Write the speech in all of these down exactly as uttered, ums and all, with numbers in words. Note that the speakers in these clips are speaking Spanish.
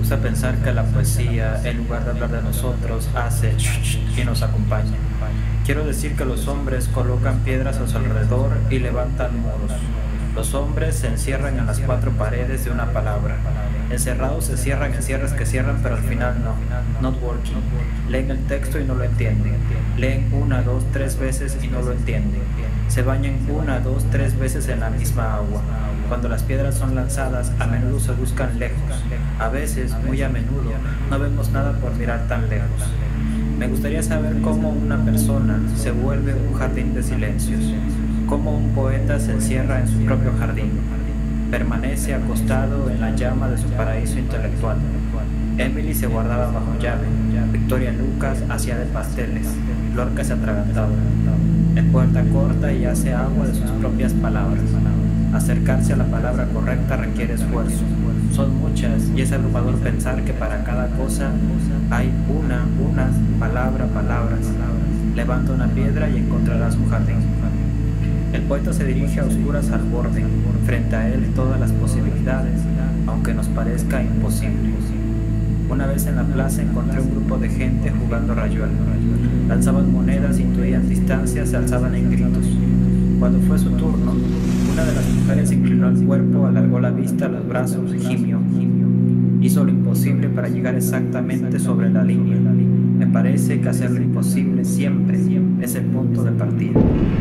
gusta pensar que la poesía, en lugar de hablar de nosotros, hace y nos acompaña. Quiero decir que los hombres colocan piedras a su alrededor y levantan muros. Los hombres se encierran en las cuatro paredes de una palabra. Encerrados se cierran en cierres que cierran, pero al final no. Not working. Leen el texto y no lo entienden. Leen una, dos, tres veces y no lo entienden. Se bañan una, dos, tres veces en la misma agua. Cuando las piedras son lanzadas, a menudo se buscan lejos. A veces, muy a menudo, no vemos nada por mirar tan lejos. Me gustaría saber cómo una persona se vuelve un jardín de silencios, cómo un poeta se encierra en su propio jardín, permanece acostado en la llama de su paraíso intelectual. Emily se guardaba bajo llave, Victoria Lucas hacía de pasteles, Lorca se atragantaba. El poeta corta y hace agua de sus propias palabras. Acercarse a la palabra correcta requiere esfuerzo. Son muchas y es abrumador pensar que para cada cosa hay una, unas, palabra, palabras. Levanta una piedra y encontrarás un jardín. El poeta se dirige a oscuras al borde, frente a él todas las posibilidades, aunque nos parezca imposible. Una vez en la plaza encontré un grupo de gente jugando rayuela. Lanzaban monedas, intuían distancias, se alzaban en gritos. Cuando fue su turno, una de las mujeres inclinó el cuerpo, alargó la vista, los brazos, gimió. Hizo lo imposible para llegar exactamente sobre la línea. Me parece que hacer lo imposible siempre es el punto de partida.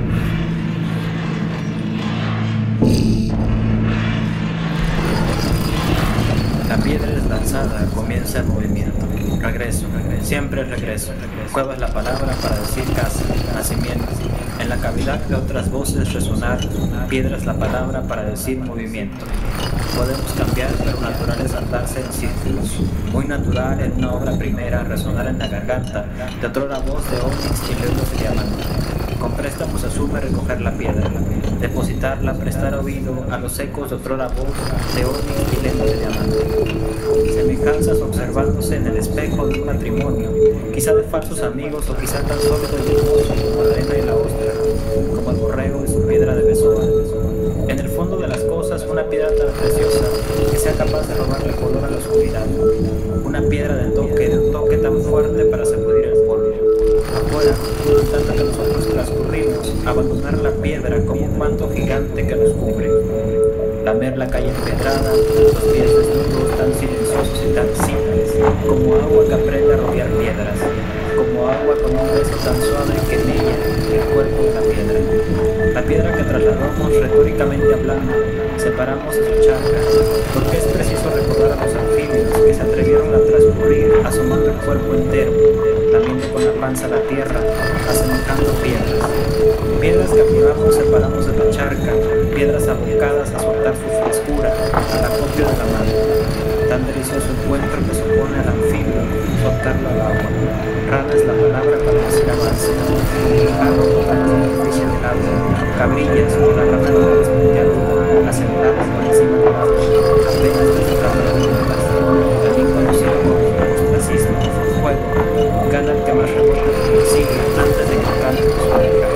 La piedra es lanzada, comienza el movimiento. Regreso, siempre regreso. Cueva es la palabra para decir casa, nacimiento. En la cavidad de otras voces resonar, piedra es la palabra para decir movimiento. Podemos cambiar, pero natural es andarse en círculos. Muy natural en una obra primera resonar en la garganta de otrora voz de onix y luego de diamante. Con préstamo se asume recoger la piedra, depositarla, prestar oído a los ecos de otrora voz de onix y lengua de diamante. Semejanzas observándose en el espejo de un matrimonio, quizá de falsos amigos o quizá tan sólido y hermoso como la arena y la ostra, como el borrego y su piedra de besoa. En el fondo de las cosas, una piedra tan preciosa que sea capaz de robarle color a la oscuridad, una piedra de toque, de un toque tan fuerte para sacudir el polvo. Afuera, tanto que nosotros transcurrimos, abandonar la piedra como un manto gigante que nos cubre. Lamer la calle empedrada, los pies desnudos tan silenciosos y tan simples, como agua que aprende a rodear piedras, como agua con un beso tan suave que mella el cuerpo de la piedra. La piedra que trasladamos, retóricamente hablando, separamos de su charca, porque es preciso recordar a los anfibios que se atrevieron a transcurrir asomando el cuerpo entero, lamiendo con la panza la tierra, asemejando piedras. Piedras que afirmamos separamos de la charca, piedras abocadas a soltar su frescura al acopio de la madre. Tan delicioso encuentro que supone al anfibio soltarlo al agua. Rana es la palabra para decir avance, carro para la superficie del agua, cabrillas con la rama de despunteando, asentadas por encima del agua, apenas disfrutando de las olas, también conocido como ostracismo, fuego, gana el que más revuelve consigue antes de que cante su oreja.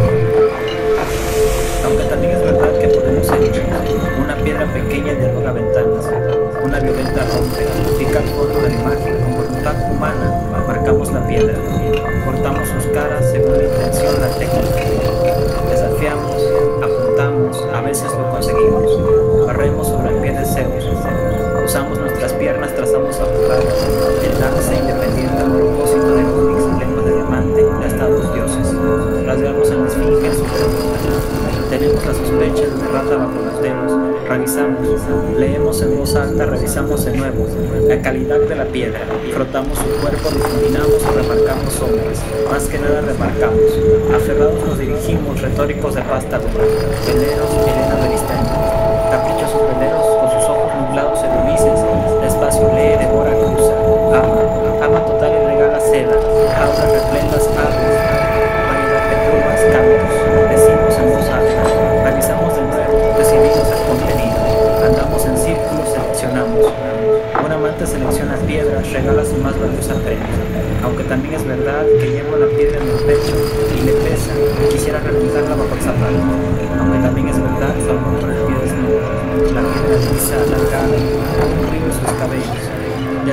Aunque también es verdad que podemos herir, una piedra pequeña dialoga ventanas, una violenta rompe, pica el fondo de la imagen, con voluntad humana marcamos la piedra, cortamos sus caras según la intención, la técnica, desafiamos, apuntamos, a veces lo conseguimos, barremos sobre el pie de Zeus, usamos nuestras piernas, trazamos a jugar, el lance independiente al propósito de onix y lengua de diamante de hasta dos dioses, rasgamos en la esfinge en su pregunta. Tenemos la sospecha de una rata bajo los dedos, revisamos, leemos en voz alta, revisamos de nuevo, la calidad de la piedra, frotamos su cuerpo, difuminamos o remarcamos sombras, más que nada remarcamos, aferrados nos dirigimos, retóricos de pasta dura, veleros, Elena Beristain, caprichosos veleros, con sus ojos nublados en Ulises, despacio lee, devora, cruza, ama, ama total y regala seda, jaulas repletas, aves, variedad de plumas, cantos, decimos en voz alta, revisamos de nuevo, decidimos el contenido, andamos en círculos, seleccionamos. Un amante selecciona piedras, regala su más valiosa prenda, aunque también es verdad que lleva la piedra en el pecho y le pesa, quisiera reventarla bajo el zapato, aunque también es verdad que al encontrar el pie desnudo, la piedra lisa, alargada, un brillo en sus cabellos,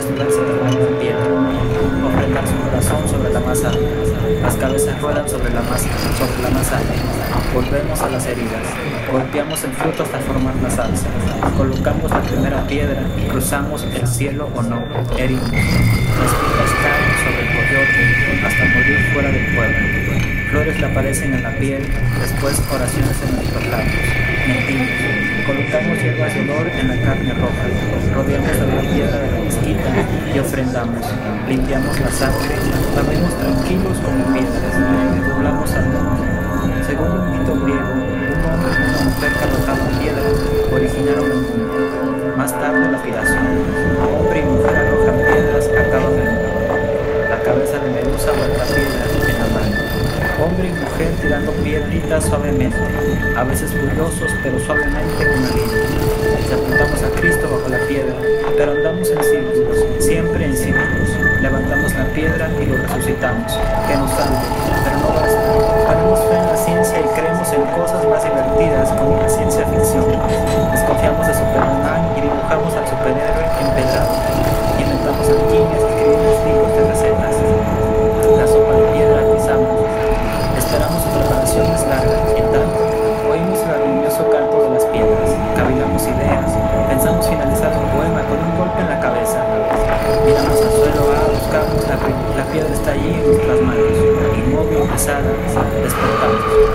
Volvemos a las heridas, golpeamos el fruto hasta formar la salsa, colocamos la primera piedra, cruzamos el cielo o no, herimos. Las piedras caen sobre el coyote hasta morir fuera del pueblo. Flores le aparecen en la piel, después oraciones en nuestros labios. Mentimos, colocamos hierbas de olor en la carne roja, rodeamos a la piedra de la mezquita y ofrendamos. Limpiamos la sangre, dormimos tranquilos como piedras, doblamos al mundo. Según un mito griego, un hombre y una mujer que arrojaban piedra originaron el mundo. Más tarde, lapidación. Hombre y mujer arrojan piedras, acaban el mundo. La cabeza de Medusa o otra piedra en la mano. Hombre y mujer tirando piedritas suavemente, a veces furiosos, pero suavemente con alivio. Sepultamos a Cristo bajo la piedra, pero andamos en círculos, siempre en círculos. Levantamos la piedra y lo resucitamos, que nos salve, pero no basta. Ponemos fe en la ciencia y creemos en cosas más divertidas como la ciencia ficción. Desconfiamos de Superman y dibujamos al superhéroe empedrado. Inventamos alquimias y escribimos libros de recetas. La sopa de piedra atizamos. Esperamos su preparación es larga, en tanto, oímos el armonioso canto de las piedras, cavilamos ideas, pensamos finalizar un poema con un golpe en la cabeza. Miramos al suelo a buscamos, la, la piedra está allí en nuestras manos, inmóvil, pesada, despertamos.